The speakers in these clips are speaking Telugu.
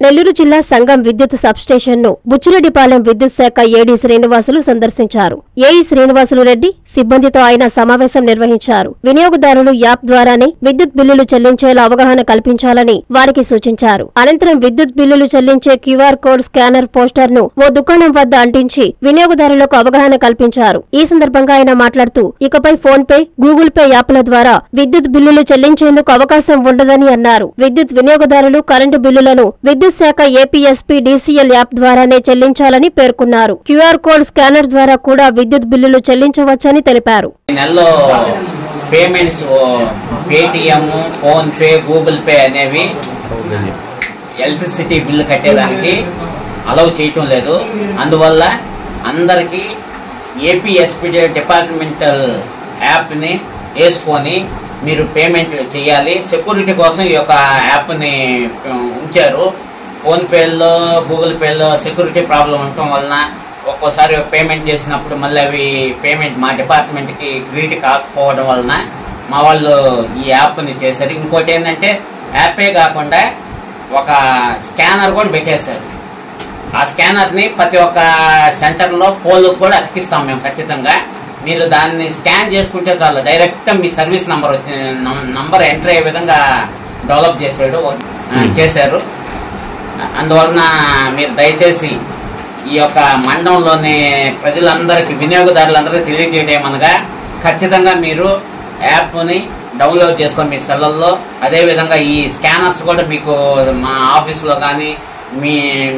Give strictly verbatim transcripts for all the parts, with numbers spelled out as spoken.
నెల్లూరు జిల్లా సంగం విద్యుత్ సబ్స్టేషన్ ను బుచ్చిరెడ్డిపాలెం విద్యుత్ శాఖ ఏడీ శ్రీనివాసులు సందర్శించారు. ఏఈ శ్రీనివాసులు రెడ్డి సిబ్బందితో ఆయన సమావేశం నిర్వహించారు. వినియోగదారులు యాప్ ద్వారానే విద్యుత్ బిల్లులు చెల్లించేలా అవగాహన కల్పించాలని వారికి సూచించారు. అనంతరం విద్యుత్ బిల్లులు చెల్లించే క్యూఆర్ కోడ్ స్కానర్ పోస్టర్ ను ఓ దుకాణం వద్ద అంటించి వినియోగదారులకు అవగాహన కల్పించారు. ఈ సందర్భంగా ఆయన మాట్లాడుతూ ఇకపై ఫోన్ పే, గూగుల్ పే యాప్ల ద్వారా విద్యుత్ బిల్లులు చెల్లించేందుకు అవకాశం ఉండదని అన్నారు. విద్యుత్ వినియోగదారులు కరెంటు బిల్లులను విద్యుత్ శాఖ ఏపీఎస్పీ డీసీఎల్ యాప్ ద్వారానే చెల్లించాలని పేర్కొన్నారు. క్యూఆర్ కోడ్ స్కానర్ ద్వారా కూడా విద్యుత్ బిల్లులు చెల్లించవచ్చని తెలిపారు. నెలలో payments Paytm, phone pay, Google pay అనేవి ఎలక్ట్రిసిటీ బిల్లు కట్టేదానికి అలౌ చేయటం లేదు. అందువల్ల అందరికీ ఏపీఎస్పీ డిపార్ట్మెంటల్ యాప్ని వేసుకొని మీరు పేమెంట్ చేయాలి. సెక్యూరిటీ కోసం ఈ యొక్క యాప్ని ఉంచారు. ఫోన్పేలో, గూగుల్ పేలో సెక్యూరిటీ ప్రాబ్లం ఉండటం వలన ఒక్కోసారి పేమెంట్ చేసినప్పుడు మళ్ళీ అవి పేమెంట్ మా డిపార్ట్మెంట్కి క్రెడిట్ కాకపోవడం వలన మా వాళ్ళు ఈ యాప్ని చేశారు. ఇంకోటి ఏంటంటే యాపే కాకుండా ఒక స్కానర్ కూడా పెట్టేశారు. ఆ స్కానర్ని ప్రతి ఒక్క సెంటర్లో పోల్కి కూడా అతికిస్తాం మేము ఖచ్చితంగా. మీరు దాన్ని స్కాన్ చేసుకుంటే చాలు, డైరెక్ట్ మీ సర్వీస్ నంబర్ వచ్చి నంబర్ ఎంటర్ అయ్యే విధంగా డెవలప్ చేసాడు చేశారు. అందువలన మీరు దయచేసి ఈ యొక్క మండలంలోని ప్రజలందరికీ, వినియోగదారులందరికీ తెలియజేయడం ఏమనగా ఖచ్చితంగా మీరు యాప్ని డౌన్లోడ్ చేసుకొని మీ సెల్లల్లో, అదేవిధంగా ఈ స్కానర్స్ కూడా మీకు మా ఆఫీస్లో కానీ మీ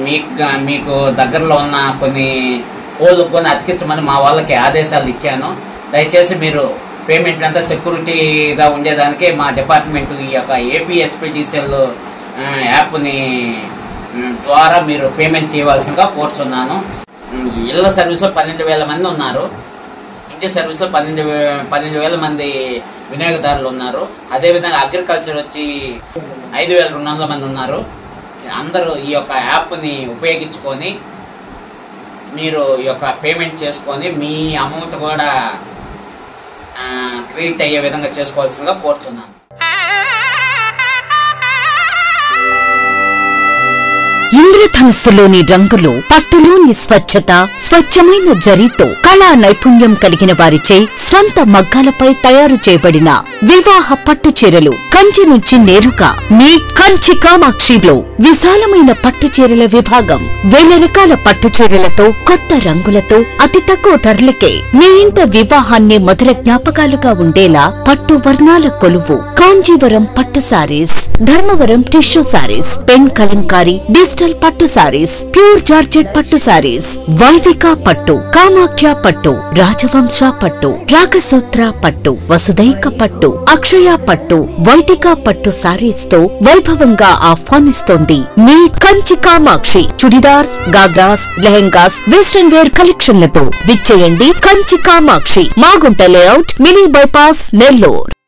మీకు దగ్గరలో ఉన్న కొన్ని పోల్కి కూడా అతికించమని మా వాళ్ళకి ఆదేశాలు ఇచ్చాను. దయచేసి మీరు పేమెంట్ అంతా సెక్యూరిటీగా ఉండేదానికి మా డిపార్ట్మెంట్ ఈ యొక్క ఏపీఎస్పీ డీసీఎల్ యాప్ని ద్వారా మీరు పేమెంట్ చేయవలసిందిగా కోరుచున్నాను. ఇళ్ల సర్వీస్లో పన్నెండు వేల మంది ఉన్నారు. ఇంటి సర్వీస్లో పన్నెండు పన్నెండు వేల మంది వినియోగదారులు ఉన్నారు. అదేవిధంగా అగ్రికల్చర్ వచ్చి ఐదు వేల రెండు వందల మంది ఉన్నారు. అందరూ ఈ యొక్క యాప్ని ఉపయోగించుకొని మీరు ఈ యొక్క పేమెంట్ చేసుకొని మీ అమౌంట్ కూడా క్రెడిట్ అయ్యే విధంగా చేసుకోవాల్సిందిగా కోరుచున్నాను. ఇంద్రధనుస్సులోని రంగులు, పట్టులోని స్వచ్ఛత, స్వచ్ఛమైన జరీతో కళా నైపుణ్యం కలిగిన వారిచే స్వంత మగ్గాలపై తయారు చేయబడిన వివాహ పట్టు చీరలు కంచి నుంచి నేరుగా మీ కంచి కామాక్షిలో విశాలమైన పట్టు చీరల విభాగం. వేల రకాల పట్టు చీరలతో, కొత్త రంగులతో అతి తక్కువ ధరలకే మీ ఇంట వివాహాన్ని మధుర జ్ఞాపకాలుగా ఉండేలా పట్టు వర్ణాల కొలువు కాంజీవరం పట్టు saris, Dharmavaram tissue saris, pen Kalamkari, digital పట్టు సారీస్, ప్యూర్ జార్జెట్ పట్టు సారీస్, వైవిక పట్టు, కామాఖ్య పట్టు, రాజవంశ పట్టు, రాగసూత్ర పట్టు, వసుదైక పట్టు, అక్షయ పట్టు, వైదిక పట్టు సారీస్ తో వైభవంగా ఆహ్వానిస్తోంది మీ కంచి కామాక్షి. చుడిదార్స్, గాగ్రాస్, లెహెంగాస్, వెస్టర్న్ వేర్ కలెక్షన్లతో విచ్చేయండి Kanchi Kamakshi, Magunta layout, mini bypass, Nellore.